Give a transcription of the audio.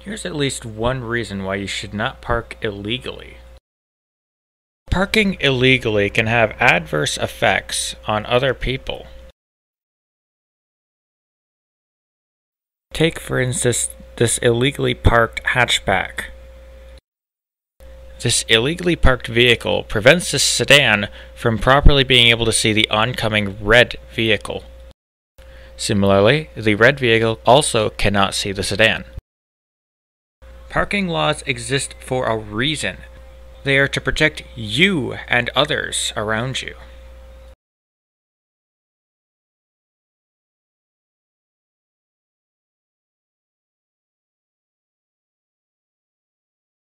Here's at least one reason why you should not park illegally. Parking illegally can have adverse effects on other people. Take, for instance, this illegally parked hatchback. This illegally parked vehicle prevents the sedan from properly being able to see the oncoming red vehicle. Similarly, the red vehicle also cannot see the sedan. Parking laws exist for a reason. They are to protect you and others around you.